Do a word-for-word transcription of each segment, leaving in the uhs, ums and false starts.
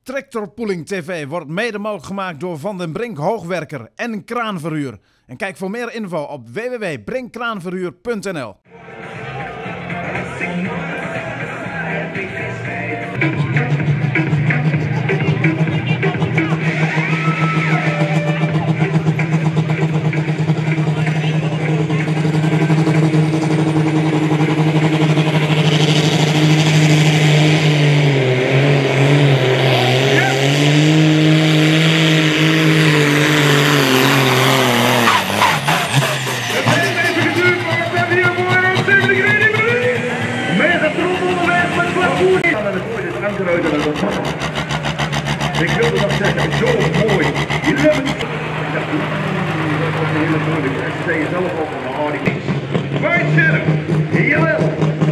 Tractorpooling T V wordt mede mogelijk gemaakt door Van den Brink Hoogwerker en Kraanverhuur. En kijk voor meer info op w w w punt brinkkraanverhuur punt n l. Ik wilde dat zeggen, zo mooi. Je levert. Dat was een hele moeilijke. En ze zei je zelf ook al, maar die is. Right scherp. Jawel.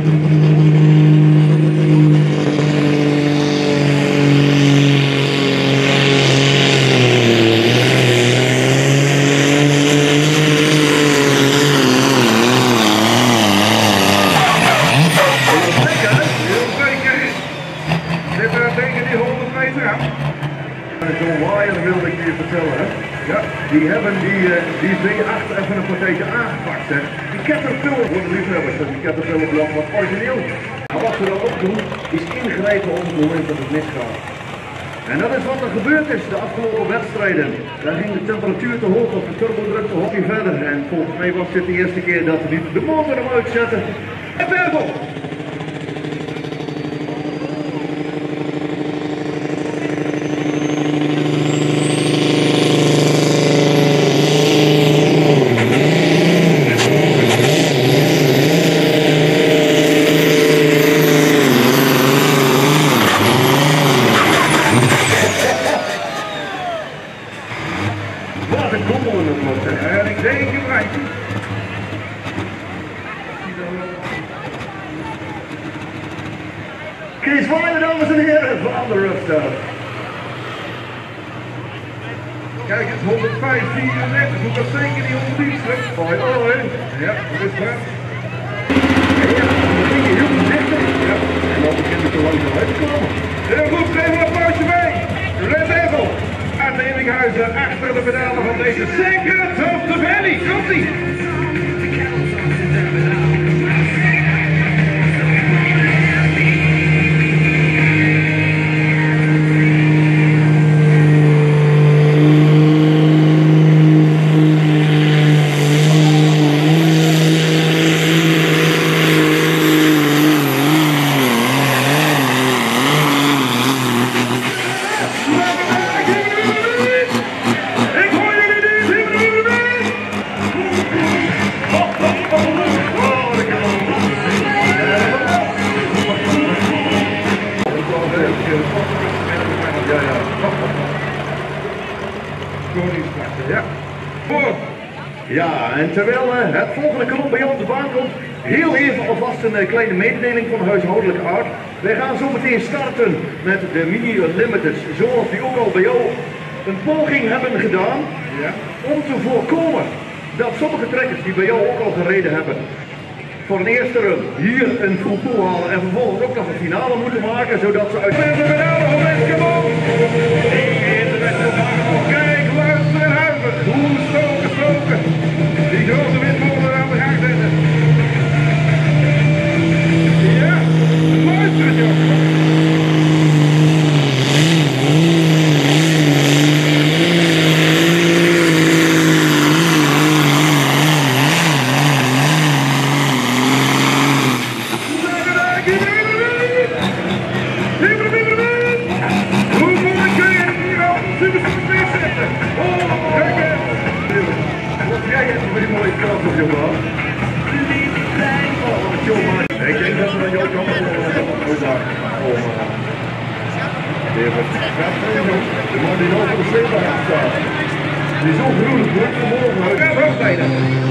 Zo'n waaier wilde ik je vertellen, hè? Ja, die hebben die, uh, die V acht even een partijtje aangepakt, hè? Die Caterpillar, voor de liefhebbers, dat die Caterpillar blok wat origineel. Maar wat ze dan ook doen, is ingrijpen op het moment dat het misgaat. En dat is wat er gebeurd is de afgelopen wedstrijden. Daar ging de temperatuur te hoog of de turbodruk te hoog verder. En volgens mij was dit de eerste keer dat we niet de motor hem uitzetten. En verder! Wat een koppel in het lot, hè? En ik denk je right. Kees Waaier, dames en heren, van de Rustad. Kijk eens, honderdvijf, vierendertig, moet dat zeker niet honderddiensten? Hoi, hoi. Ja, dat is waar. Ja, dan ging je heel voorzichtig. Ja, en dan begint het zo langzaam uit te komen. Heel goed, geef een applausje mee. Red Devil. Uit de Eeminghuizen achter de pedalen van deze Secret of the Valley. Komt-ie! Ja. Ja, en terwijl uh, het volgende klomp bij ons op de baan komt, heel even alvast een uh, kleine mededeling van de huishoudelijke aard. Wij gaan zo meteen starten met de Mini Unlimited, zoals die ook al bij jou een poging hebben gedaan, ja, om te voorkomen dat sommige trekkers die bij jou ook al gereden hebben, voor een eerste run hier een full halen en vervolgens ook nog een finale moeten maken, zodat ze uit... Kijk, luister en huiver, hoe stoken, stoken. Die grote windmolen aan de gang zetten. Ja, luister jongen. Ik denk dat we dan jou kan de man die nog op de sleepbaan staat. Die is zo groen, wordt vanmorgen uit. Ja, hoogtijden.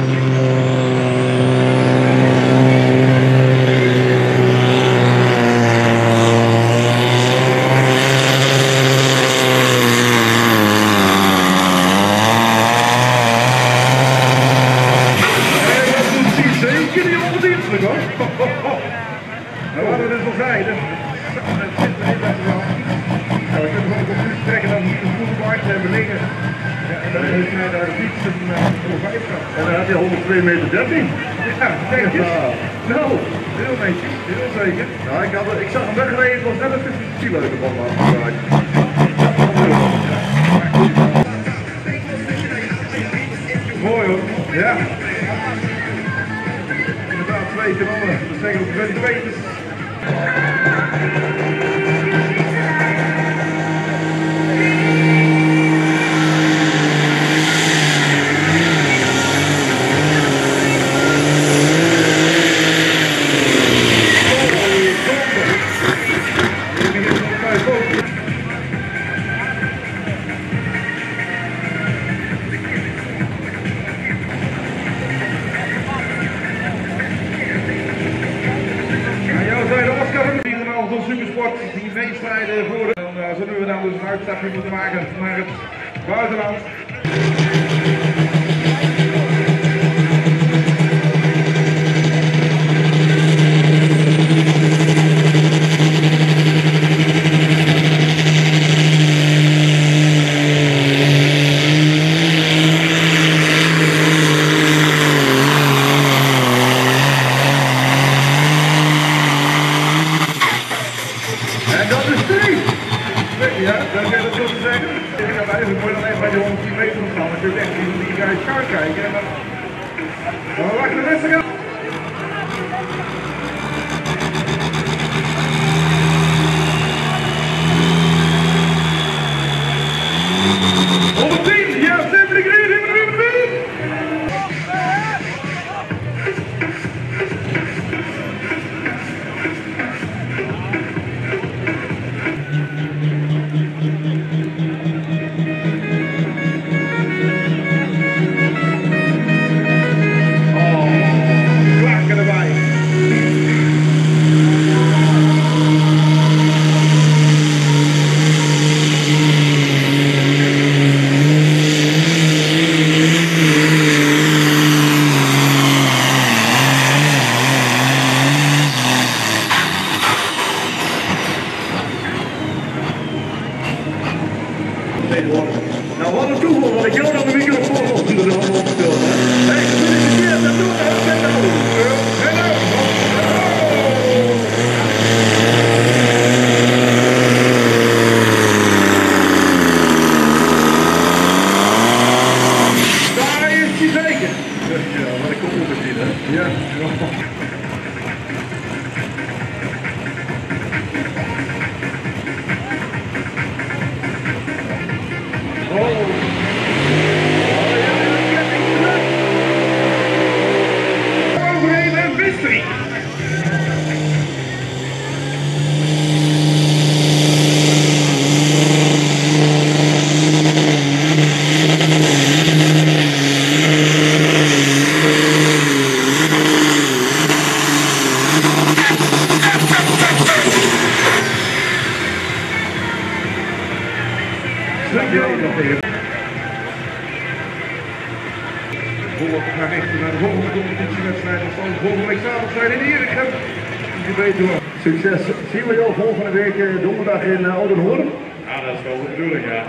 Zeker niet onverdienstelijk hoor. Nou, wat we dus al zeiden. Nou, we kunnen En dan had hij honderdtwee meter dertien. Ja, kijk eens. Ja. Nou, heel netjes, heel zeker. Ja, ik, had, ik zag hem wegrijden, het was net een tussen de kilometer van me. Mooi hoor, ja. Inderdaad, twee kanonnen, dat zeggen we op twee. Supersport die meestrijden voor de... Dan uh, zullen we dan dus een uitstapje moeten maken naar het buitenland. Ja, dat is het zo te zeggen. Ik heb eigenlijk mooi alleen bij de honderdtien meter staan. Dan kun je echt die, die guys schaar kijken. En dan... Maar we wachten de wedstrijd aan. honderdtien! Ja, zeven degree, zeven degree, zeven degree! Nou, wat een toeval dat ik jou dan de microfoon op de hand opstel. Hé, dat doe ik verkeerd, dat doe ik nou, zet nou. Zet nou. Daar is hij zeker. Ja, wat ik op moet zien, hè. Ja. Volop naar rechter naar de volgende competitiewedstrijd. Dat zal de volgende week zaterdag zijn in Erichem. Je weet door. Succes. Zien we jou volgende week donderdag in uh, Oudenhoorn? Ja, dat is wel de bedoeling, ja.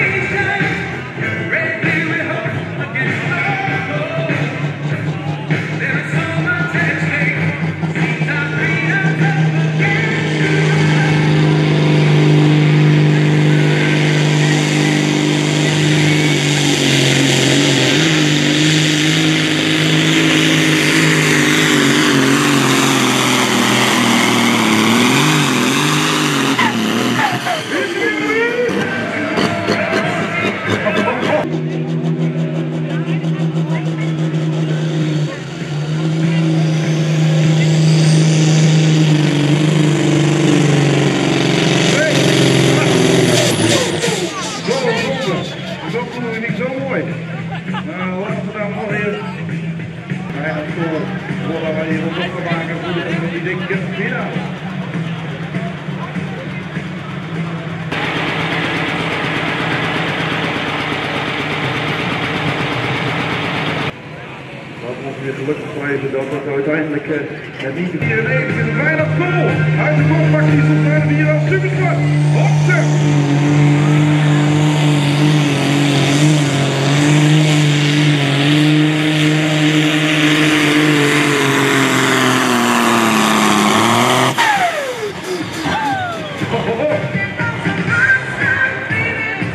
Gelukkig blijven dat dat uiteindelijk uh, niet... vierennegentig is het bijna vol. Uit de kopbak die stond bijna hier als Supersport. Hopse!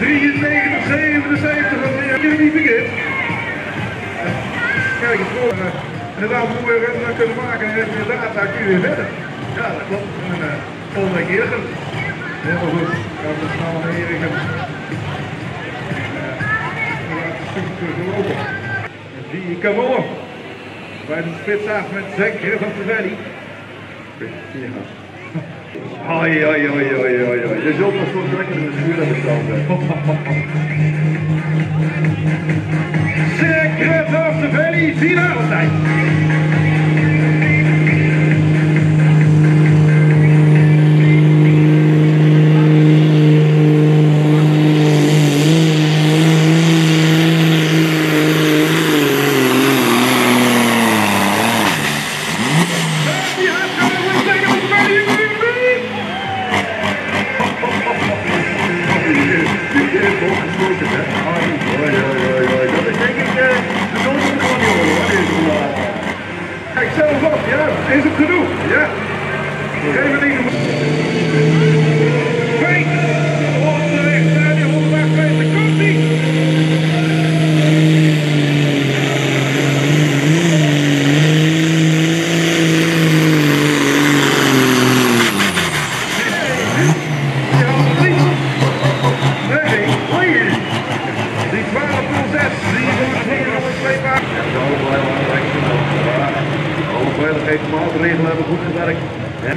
drieënnegentig, zevenenzeventig, dat je niet vergeet. Kijk, het voor uh, inderdaad hoe we rennen kunnen maken en inderdaad, daar kun je weer verder. Ja, dat klopt. En uh, volgende keer. Helemaal goed. Gaan we snel naar Heringen. Die kan rollen. Bij de spits af met Zeker van de Valley. Hoi, hoi, hoi, hoi, hoi, hoi. Je zult nog zo lekker in de schuur hebben staan. Zeker van de Valley, finale tijd. Kijk zelf op, ja, is het genoeg, ja. Geef het niet. Kijk, onderweg naar die honderd meter, komt ie. Nee, nee, die twaalf nul zes, die wordt hier nog een sleepbaar. Alle veiligheidsmaatregelen hebben goed gewerkt. Ja.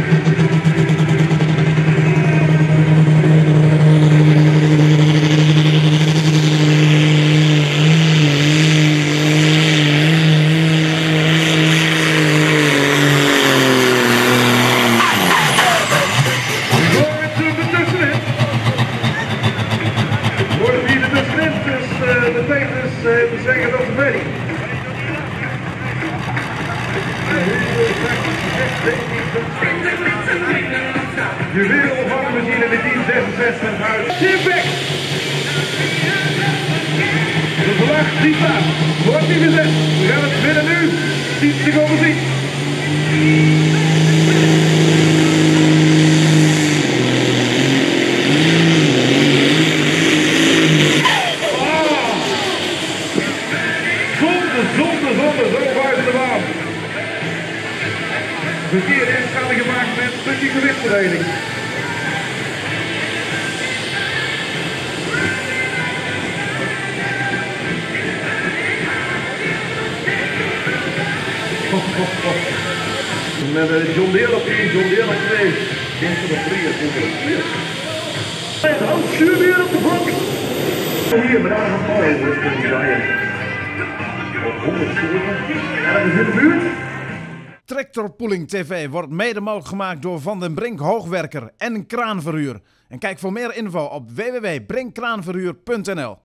Worden hier de tussenin, dus uh, de tijd is uh, te zeggen dat ze ready. Je wereldopvangmachine met tien zesenzestig uit Simpek. De vlag die staat. Wordt die gezet. We gaan het binnen nu. tien seconden zien. Zonde, zonde, zonde. Zo buiten de baan. Verkeerde instelling gemaakt met een stukje gewichtsverdeling. Met uh, John Deere op één, John Deere op twee. Gisteren op drie, gisteren op vier. En dan Jules weer op de blok. Hier, maar daar van mooi. Dat is een giant. Op honderdzeven. Ergens in de buurt. Tractorpooling T V wordt mede mogelijk gemaakt door Van den Brink Hoogwerker en Kraanverhuur. En kijk voor meer info op w w w punt brink kraanverhuur punt n l.